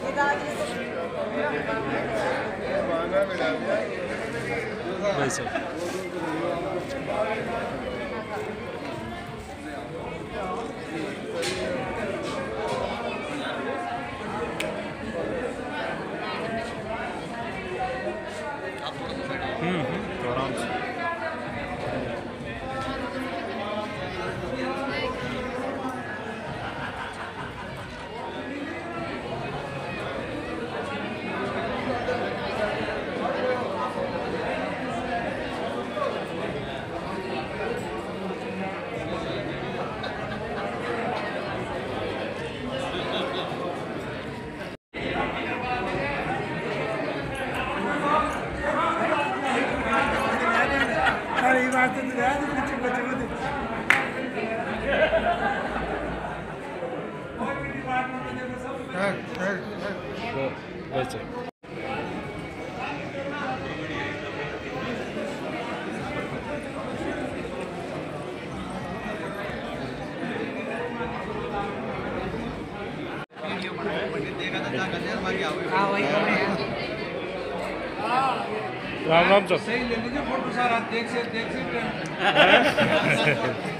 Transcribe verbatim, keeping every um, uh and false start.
वैसे हम्म हम्म आराम से वैसे राम राम सर सही ले लीजिए फोटो सर, आप देख से देख से